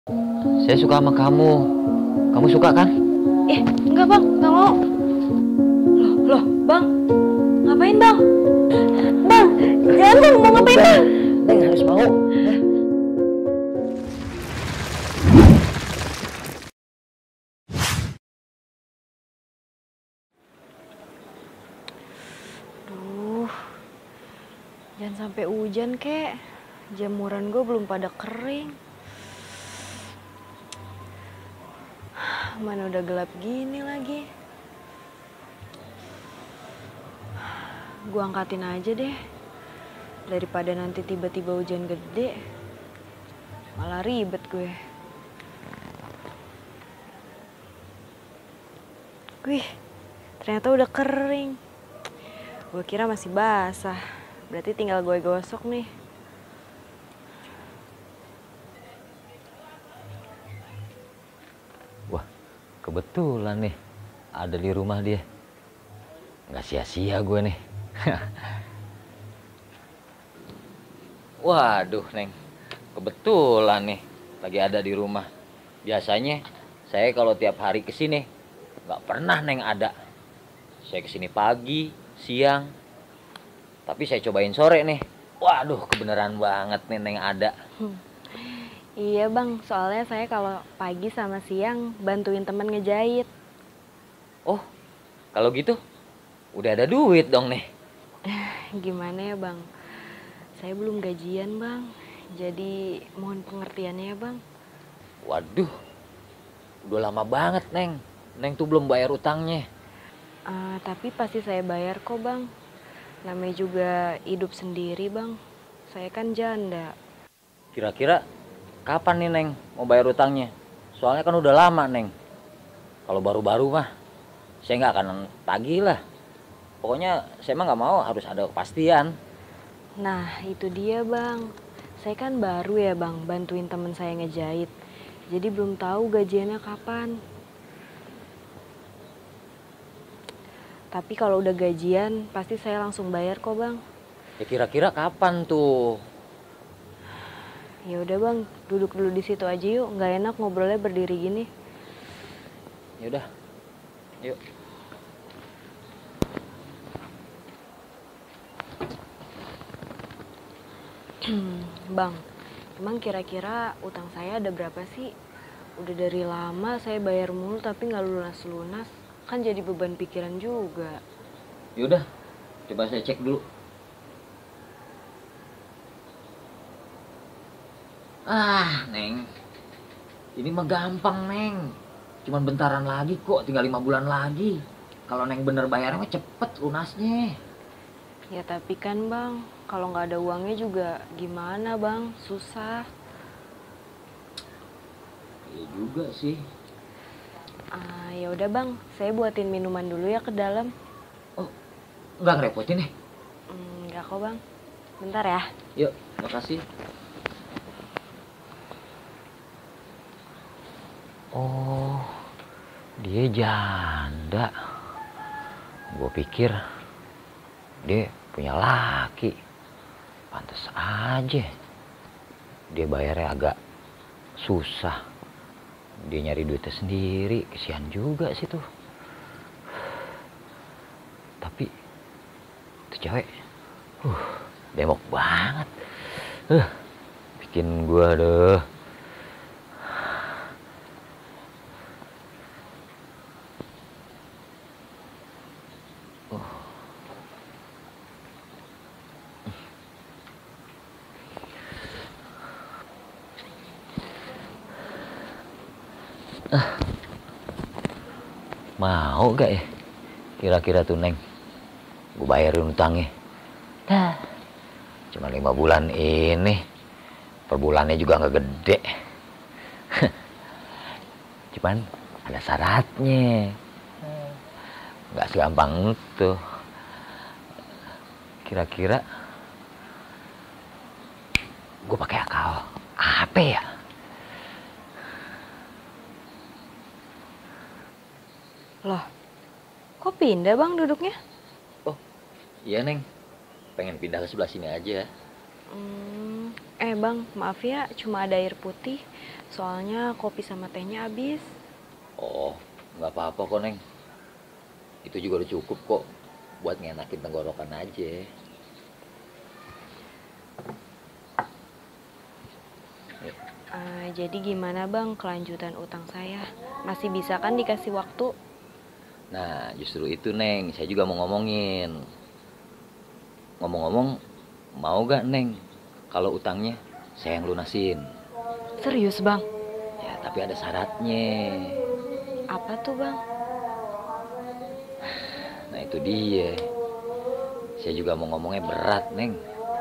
Saya suka sama kamu. Kamu suka kan? Enggak bang, nggak mau. Loh bang, ngapain bang? Bang, jangan bang, mau ngapain bang? Neng harus mau. Duh, jangan sampai hujan kek. Jamuran gue belum pada kering. Mana udah gelap gini lagi. Gue angkatin aja deh. Daripada nanti tiba-tiba hujan gede. Malah ribet gue. Wih, ternyata udah kering. Gue kira masih basah. Berarti tinggal gue gosok nih. Wah, kebetulan nih ada di rumah dia. Nggak sia-sia gue nih. Waduh, Neng. Kebetulan nih lagi ada di rumah. Biasanya saya kalau tiap hari kesini nggak pernah Neng ada. Saya kesini pagi, siang. Tapi saya cobain sore nih. Waduh, kebenaran banget nih Neng ada. Iya bang, soalnya saya kalau pagi sama siang bantuin temen ngejahit. Oh, kalau gitu udah ada duit dong nih. Gimana ya bang? Saya belum gajian bang, jadi mohon pengertiannya ya bang. Waduh, udah lama banget Neng. Neng tuh belum bayar utangnya. Tapi pasti saya bayar kok bang. Namanya juga hidup sendiri bang. Saya kan janda. Kira-kira kapan nih Neng mau bayar utangnya? Soalnya kan udah lama Neng. Kalau baru-baru mah saya nggak akan tagih lah. Pokoknya saya mah nggak mau, harus ada kepastian. Nah itu dia bang. Saya kan baru ya bang bantuin temen saya ngejahit. Jadi belum tahu gajiannya kapan. Tapi kalau udah gajian pasti saya langsung bayar kok bang. Ya kira-kira kapan tuh? Ya udah bang, duduk dulu di situ aja yuk. Nggak enak ngobrolnya berdiri gini. Ya udah, yuk. Bang, emang kira-kira utang saya ada berapa sih? Udah dari lama saya bayar mulu tapi nggak lunas-lunas. Kan jadi beban pikiran juga. Ya udah, coba saya cek dulu. Neng, ini mah gampang Neng. Cuman bentaran lagi kok, tinggal 5 bulan lagi. Kalau Neng bener bayarnya mah cepet lunasnya. Ya tapi kan bang, kalau nggak ada uangnya juga gimana bang? Susah. Iya juga sih. Ya udah bang, saya buatin minuman dulu ya ke dalam. Oh, nggak ngerepotin nih. Nggak kok bang. Bentar ya. Yuk, makasih. Oh, dia janda. Gue pikir dia punya laki. Pantes aja dia bayarnya agak susah. Dia nyari duitnya sendiri, kesian juga sih tuh. Tapi tuh cewek demok banget. Bikin gua deh. Mau gak ya kira-kira tuh Neng gue bayarin utangnya? Cuma 5 bulan ini, per bulannya juga nggak gede. Cuman ada syaratnya, nggak segampang itu. Kira-kira gue pakai akal apa ya? Loh, kok pindah bang duduknya? Oh iya Neng, pengen pindah ke sebelah sini aja. Bang, maaf ya, cuma ada air putih. Soalnya kopi sama tehnya habis. Oh, nggak apa-apa kok, Neng. Itu juga udah cukup kok buat ngenakin tenggorokan aja. Jadi gimana Bang kelanjutan utang saya? Masih bisa kan dikasih waktu? Nah, justru itu, Neng. Saya juga mau ngomongin. Ngomong-ngomong, mau gak, Neng, kalau utangnya saya yang lunasin? Serius Bang? Ya, tapi ada syaratnya. Apa tuh Bang? Nah, itu dia. Saya juga mau ngomongnya berat, Neng.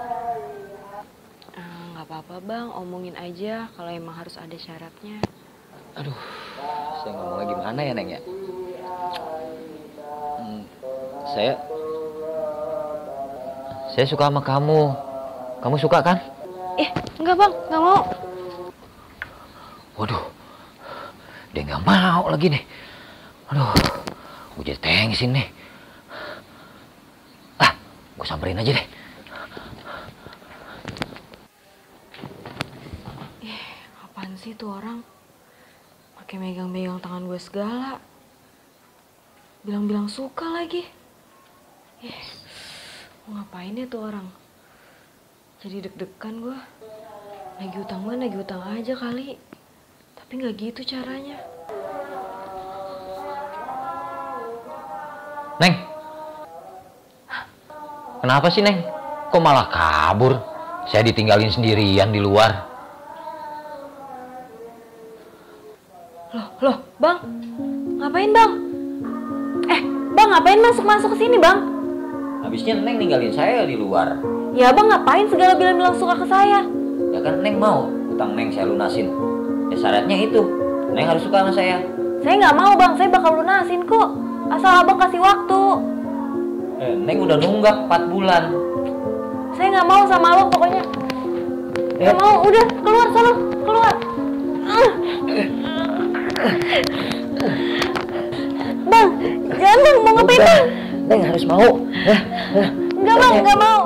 Nggak apa-apa Bang, omongin aja kalau emang harus ada syaratnya. Aduh, saya ngomongnya gimana ya, Neng ya? Saya suka sama kamu. Kamu suka kan? Enggak Bang, nggak mau. Waduh, dia nggak mau lagi nih. Aduh, gue jadi tengsin nih. Gue samperin aja deh. Apaan sih tuh orang? Pakai megang-megang tangan gue segala. Bilang-bilang suka lagi. Mau ngapain ya tuh orang? Jadi deg-degan gue. Nagih utang aja kali. Tapi nggak gitu caranya. Neng, kenapa sih, Neng? Kok malah kabur? Saya ditinggalin sendirian di luar. Loh, Bang. Ngapain, Bang? Bang, ngapain masuk ke sini, Bang? Habisnya Neng ninggalin saya di luar. Ya, Bang, ngapain segala bilang-bilang suka ke saya? Ya kan Neng mau utang Neng saya lunasin. Ya syaratnya itu, Neng harus suka sama saya. Saya nggak mau, Bang. Saya bakal lunasin kok. Asal Abang kasih waktu. Neng udah nunggak 4 bulan. Saya nggak mau sama Abang pokoknya. Nggak mau, udah keluar sana, keluar. Bang, jangan Bang, mau ngapain Bang? Neng harus mau. Enggak Bang, nggak mau.